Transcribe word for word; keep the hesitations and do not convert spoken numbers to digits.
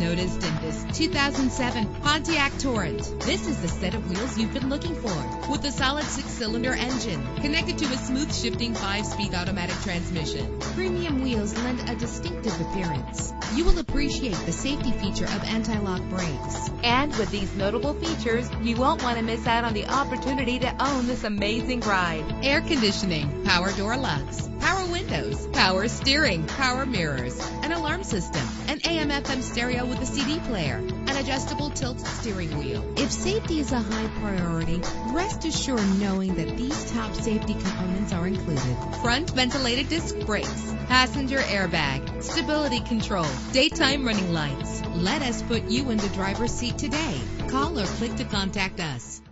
noticed in this two thousand seven Pontiac Torrent. This is the set of wheels you've been looking for, with a solid six-cylinder engine connected to a smooth shifting five-speed automatic transmission. Premium wheels lend a distinctive appearance. You will appreciate the safety feature of anti-lock brakes. And with these notable features, you won't want to miss out on the opportunity to own this amazing ride. Air conditioning, power door locks, power windows, power steering, power mirrors, an alarm system, an A M F M stereo with a C D player, an adjustable tilt steering wheel. If safety is a high priority, rest assured knowing that these top safety components are included: front ventilated disc brakes, passenger airbag, stability control, daytime running lights. Let us put you in the driver's seat today. Call or click to contact us.